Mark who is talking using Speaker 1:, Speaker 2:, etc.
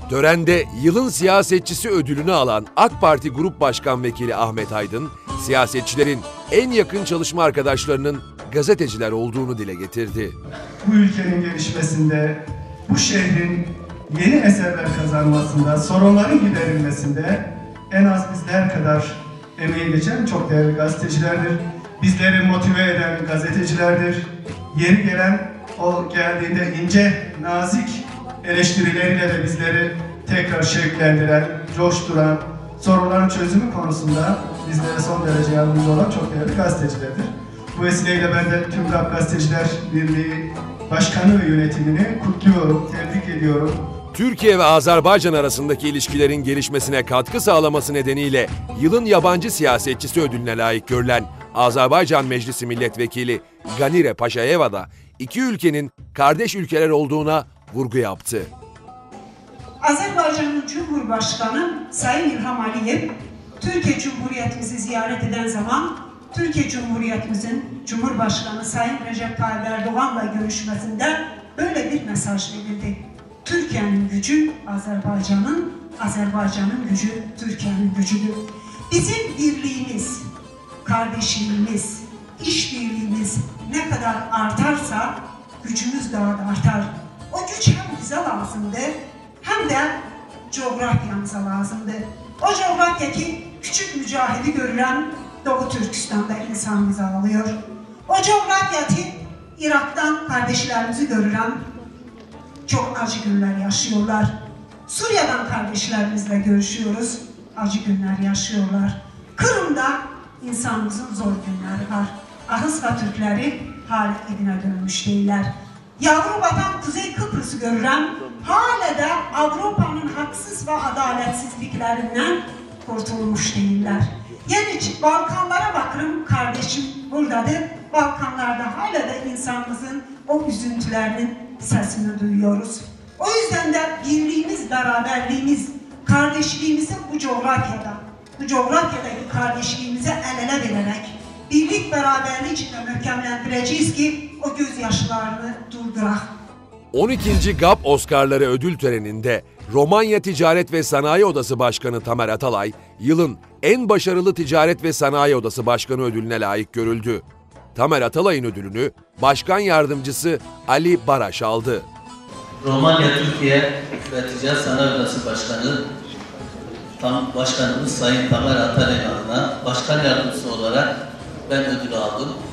Speaker 1: Törende yılın siyasetçisi ödülünü alan AK Parti Grup Başkan Vekili Ahmet Aydın, siyasetçilerin en yakın çalışma arkadaşlarının gazeteciler olduğunu dile getirdi.
Speaker 2: Bu ülkenin gelişmesinde, bu şehrin yeni eserler kazanmasında, sorunların giderilmesinde en az bizler kadar emeği geçen çok değerli gazetecilerdir. Bizleri motive eden gazetecilerdir. Yeri gelen, o geldiğinde ince, nazik eleştirileriyle de bizleri tekrar şevklendiren, coşturan, sorunların çözümü konusunda bizlere son derece yardımcı olan çok değerli gazetecilerdir. Bu vesileyle ben de tüm GAP Gazeteciler Birliği Başkanı ve yönetimini kutluyorum, tebrik ediyorum.
Speaker 1: Türkiye ve Azerbaycan arasındaki ilişkilerin gelişmesine katkı sağlaması nedeniyle yılın yabancı siyasetçisi ödülüne layık görülen Azerbaycan Meclisi Milletvekili Ganire Paşayeva da iki ülkenin kardeş ülkeler olduğuna vurgu yaptı.
Speaker 3: Azerbaycan'ın Cumhurbaşkanı Sayın İlham Aliyev, Türkiye Cumhuriyetimizi ziyaret eden zaman Türkiye Cumhuriyetimizin Cumhurbaşkanı Sayın Recep Tayyip Erdoğan'la görüşmesinde böyle bir mesaj verildi. Türkiye'nin gücü Azerbaycan'ın, Azerbaycan'ın gücü Türkiye'nin gücüdür. Bizim birliğimiz, kardeşliğimiz, işbirliğimiz ne kadar artarsa gücümüz daha da artar. O güç hem bize lazımdı hem de coğrafyamıza lazımdı. O coğrafyadaki küçük mücahidi görülen Doğu Türkistan'da insanımızı alıyor. O coğrafyadaki Irak'tan kardeşlerimizi görülen çok acı günler yaşıyorlar. Suriye'den kardeşlerimizle görüşüyoruz, acı günler yaşıyorlar. Kırım'da insanımızın zor günleri var. Ahıska Türkleri hala evine dönmüş değiller. Yavru vatan Kuzey Kıbrıs'ı görülen hala da Avrupa'nın haksız ve adaletsizliklerinden kurtulmuş değiller. Yani Balkanlara bakırım, kardeşim buradadır. Balkanlarda hala da insanımızın o üzüntülerinin sesini duyuyoruz. O yüzden de birliğimiz, beraberliğimiz, kardeşliğimizi bu coğrafyadaki kardeşliğimize el ele vererek birlik beraberliği içinde möhkemlendireceğiz ki o gözyaşlarını durdurak.
Speaker 1: 12. GAP Oscar'ları ödül töreninde Romanya Ticaret ve Sanayi Odası Başkanı Tamer Atalay, yılın en başarılı Ticaret ve Sanayi Odası Başkanı ödülüne layık görüldü. Tamer Atalay'ın ödülünü Başkan Yardımcısı Ali Baraş aldı.
Speaker 4: Romanya Türkiye ve Ticaret Sanayi Odası Başkanı Başkanımız Sayın Tamer Atalay'ın adına Başkan Yardımcısı olarak ben ödülü aldım.